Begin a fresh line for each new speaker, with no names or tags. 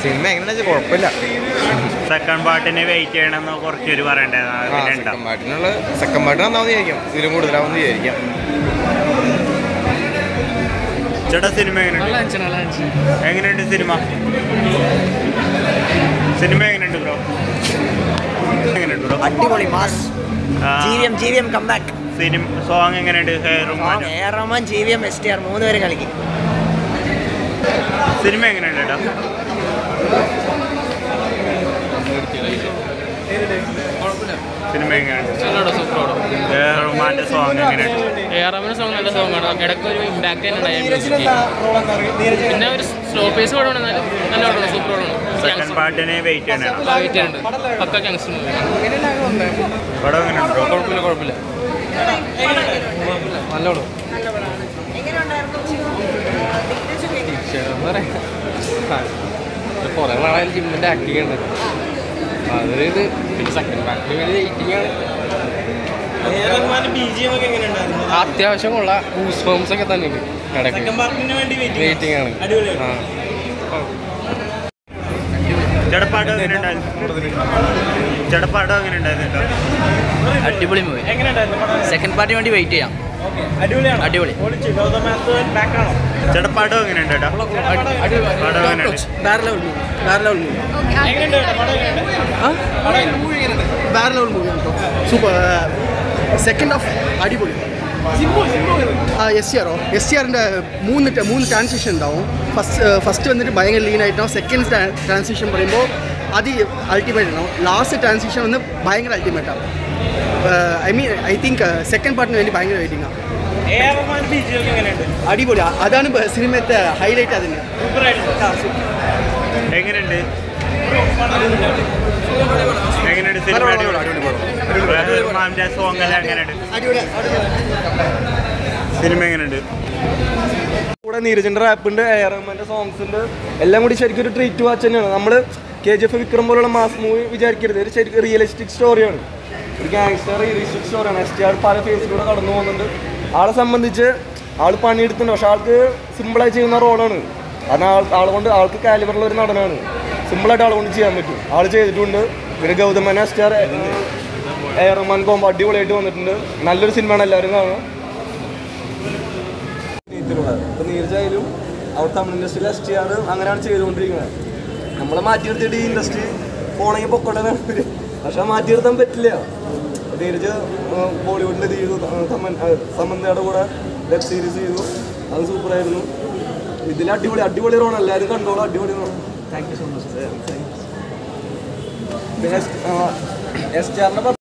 Cinema എങ്ങനെയാണെന്ന് കുഴപ്പമില്ല.
Second പാർട്ടിന് വെയിറ്റ് ചെയ്യണമെന്ന് കുറച്ചൊരു പറയണ്ടേ?
സെക്കൻഡ് പാർട്ടിന് നന്നാവുന്ന വിചാരിക്കാം, ഇതിലും കൂടുതലാവുന്ന വിചാരിക്കാം.
ചേട്ടാ സിനിമ എങ്ങനെയുണ്ട്? എങ്ങനെയുണ്ട് സിനിമ? സിനിമ എങ്ങനെയുണ്ട് ബ്രോ? എങ്ങനെയുണ്ട് ബ്രോ?
അടിപൊളി മാസ്. GVM comeback.
സിനിമ സോങ് എങ്ങനെയുണ്ട്?
റഹ്മാൻ, GVM, STR 3 പേര് കളിക്കും.
സിനിമ എങ്ങനെയുണ്ട് ചേട്ടാ? സിനിമ എങ്ങനെയുണ്ട്? റഹ്മാന്റെ സോങ് എങ്ങനെയുണ്ട്?
റഹ്മാന്റെ സോങ് നല്ല സോങ്ങാണ്. ഇടയ്ക്ക് ഒരു ഇമ്പാക്ട് തന്നെ ഉണ്ടായി. പിന്നെ ഒരു സ്ലോ പേസ് കൂടെ ഉണ്ടെന്നാലും നല്ല ഓടണം, സൂപ്പർ ഓടണം.
സെക്കൻഡ് പാർട്ടിന് വെയിറ്റ് ചെയ്യണം.
Pakka gangster movie.
പടം എങ്ങനെയുണ്ട്?
കുഴപ്പമില്ല. നല്ലോണം കുറെ നാളായാലും ജിമ്മിന്റെ ആക്ടിങ് ഉണ്ട്. അതായത് സെക്കൻഡ് പാർട്ടിന് വേണ്ടി വെയിറ്റിംഗ് ആണ്. അത്യാവശ്യം ഉള്ള ഗൂസ് ബംസ് ഒക്കെ തന്നെ വെയിറ്റിംഗ് ആണ്.
ചെടപ്പാടം എങ്ങനെയുണ്ടായിരുന്നു? ചെടപ്പാടം എങ്ങനെയുണ്ടായിരുന്നു?
അടിപൊളി മൂവി. സെക്കൻഡ് പാർട്ടിന് വേണ്ടി വെയിറ്റ് ചെയ്യാം. അടിപൊളി.
ചെടപ്പാടം എങ്ങനെയുണ്ട് ചേട്ടാ?
സൂപ്പർ. സെക്കൻഡ് ഹാഫ് അടിപൊളി. SCRന്റെ മൂന്ന് ട്രാൻസിഷൻ ഉണ്ടാവും. ഫസ്റ്റ് വന്നിട്ട് ഭയങ്കര ലീൻ ആയിട്ടുണ്ടാവും. സെക്കൻഡ് ട്രാൻസിഷൻ പറയുമ്പോൾ അത് അൾട്ടിമേറ്റ് ഉണ്ടാവും. ലാസ്റ്റ് ട്രാൻസിഷൻ വന്ന് ഭയങ്കര അൾട്ടിമേറ്റാണ്. ഐ തിങ്ക് സെക്കൻഡ് പാർട്ടിന് വേണ്ടി ഭയങ്കര വെയിറ്റിംഗ് ആണ്. അടിപൊളി. അതാണ് സിനിമത്തെ ഹൈലൈറ്റ്. അതിന്
എങ്ങനെയുണ്ട്? സിനിമ എങ്ങനെയുണ്ട്?
കൂടെ നീരജിന്റെ റാപ്പുണ്ട്, റഹ്മാന്റെ സോങ്സ് ഉണ്ട്, എല്ലാം കൂടി ശരിക്കും ഒരു ട്രീറ്റ് വാച്ച് തന്നെയാണ്. നമ്മൾ KGF വിക്രം പോലുള്ള മാസ് മൂവി വിചാരിക്കരുത്. ഒരു ശരിക്കും റിയലിസ്റ്റിക് സ്റ്റോറിയാണ്, ഒരു ഗാങ്സ്റ്റർ റിയലിസ്റ്റിക് സ്റ്റോറിയാണ്. STR പല ഫേസിലൂടെ കടന്നു പോകുന്നുണ്ട്. ആളെ സംബന്ധിച്ച് ആൾ പണിയെടുത്തിട്ടുണ്ട്, പക്ഷെ ആൾക്ക് സിമ്പിളായി ചെയ്യുന്ന റോളാണ്. കാരണം ആൾക്ക് കാലിബറുള്ള ഒരു നടനാണ്. സിമ്പിളായിട്ട് ആളെ കൊണ്ട് ചെയ്യാൻ പറ്റും. ആൾ ചെയ്തിട്ടുണ്ട്. പിന്നെ ഗൗതമൻ STR റഹ്മാൻ കോമ്പോ അടിപൊളിയായിട്ട് വന്നിട്ടുണ്ട്. നല്ലൊരു സിനിമയാണ്, എല്ലാവരും കാണുക. ഇപ്പം നീരജായാലും അവർ തമിഴ് ഇൻഡസ്ട്രിയിൽ STR അങ്ങനെയാണ് ചെയ്തുകൊണ്ടിരിക്കുന്നത്. നമ്മളെ മാറ്റി നിർത്തിയിട്ട് ഈ ഇൻഡസ്ട്രി പോണെങ്കിൽ പൊക്കോട്ടെ, പക്ഷെ മാറ്റി നിർത്താൻ പറ്റില്ല. നീരജ് ബോളിവുഡിൽ ഇത് ചെയ്തു, സമന്തയുടെ കൂടെ വെബ് സീരീസ് ചെയ്തു, അത് സൂപ്പറായിരുന്നു. ഇതിൽ അടിപൊളി റോളാണ്, എല്ലാവരും കണ്ടോളൂ, അടിപൊളി role. Thank you so much. പിന്നെ STRന്റെ